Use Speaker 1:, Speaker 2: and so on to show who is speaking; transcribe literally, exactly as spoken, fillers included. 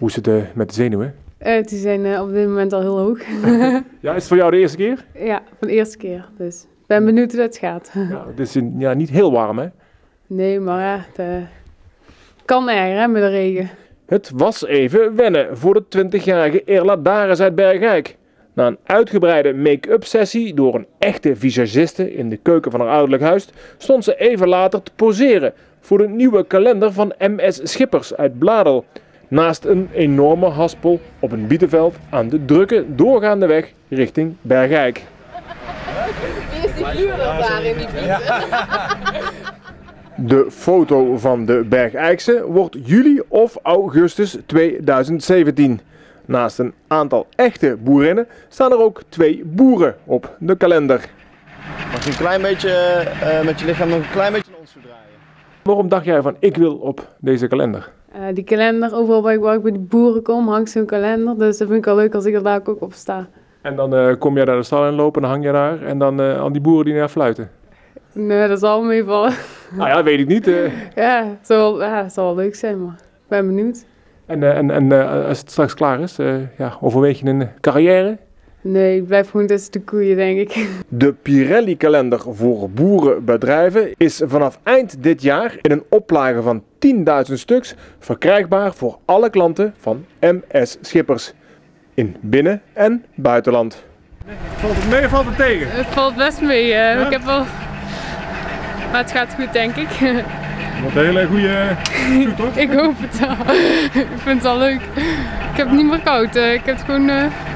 Speaker 1: Hoe is het uh, met de zenuwen?
Speaker 2: Uh, die zijn uh, op dit moment al heel hoog.
Speaker 1: Ja, is het voor jou de eerste keer?
Speaker 2: Ja, van de eerste keer. Dus ik ben benieuwd hoe het gaat.
Speaker 1: Ja, het is in, ja, niet heel warm, hè?
Speaker 2: Nee, maar ja, het uh, kan erger, hè, met de regen.
Speaker 1: Het was even wennen voor de twintigjarige Irla Dares uit Bergijk. Na een uitgebreide make-up sessie door een echte visagiste in de keuken van haar ouderlijk huis, stond ze even later te poseren voor de nieuwe kalender van M S Schippers uit Bladel. Naast een enorme haspel op een bietenveld aan de drukke doorgaande weg richting Bergijk.
Speaker 3: Wie is die gluurder daar in die bieten?
Speaker 1: De foto van de Bergijkse wordt juli of augustus tweeduizend zeventien. Naast een aantal echte boerinnen staan er ook twee boeren op de kalender.
Speaker 4: Mag je een klein beetje uh, met je lichaam nog een klein beetje naar ons toe draaien?
Speaker 1: Waarom dacht jij van ik wil op deze kalender?
Speaker 2: Uh, die kalender, overal waar ik, waar ik bij de boeren kom, hangt zo'n kalender. Dus dat vind ik wel leuk als ik er daar ook op sta.
Speaker 1: En dan uh, kom jij daar de stal in lopen, dan hang je daar en dan uh, al die boeren die naar fluiten?
Speaker 2: Nee, dat zal meevallen.
Speaker 1: Nou ja, weet ik niet. Uh.
Speaker 2: Ja, het zal, ja, het zal wel leuk zijn, maar ik ben benieuwd.
Speaker 1: En, uh, en, en uh, als het straks klaar is, uh, ja, overweeg je een carrière?
Speaker 2: Nee, ik blijf gewoon tussen de koeien, denk ik.
Speaker 1: De Pirelli-kalender voor boerenbedrijven is vanaf eind dit jaar in een oplage van tienduizend stuks verkrijgbaar voor alle klanten van M S Schippers. In binnen- en buitenland. Valt het mee of valt het tegen?
Speaker 2: Het valt best mee. Uh, ja? Ik heb wel... Maar het gaat goed, denk ik.
Speaker 1: Wat een hele goede toet, toch?
Speaker 2: Ik hoop het wel. Ik vind het wel leuk. Ik heb het niet meer koud. Uh, ik heb het gewoon... Uh...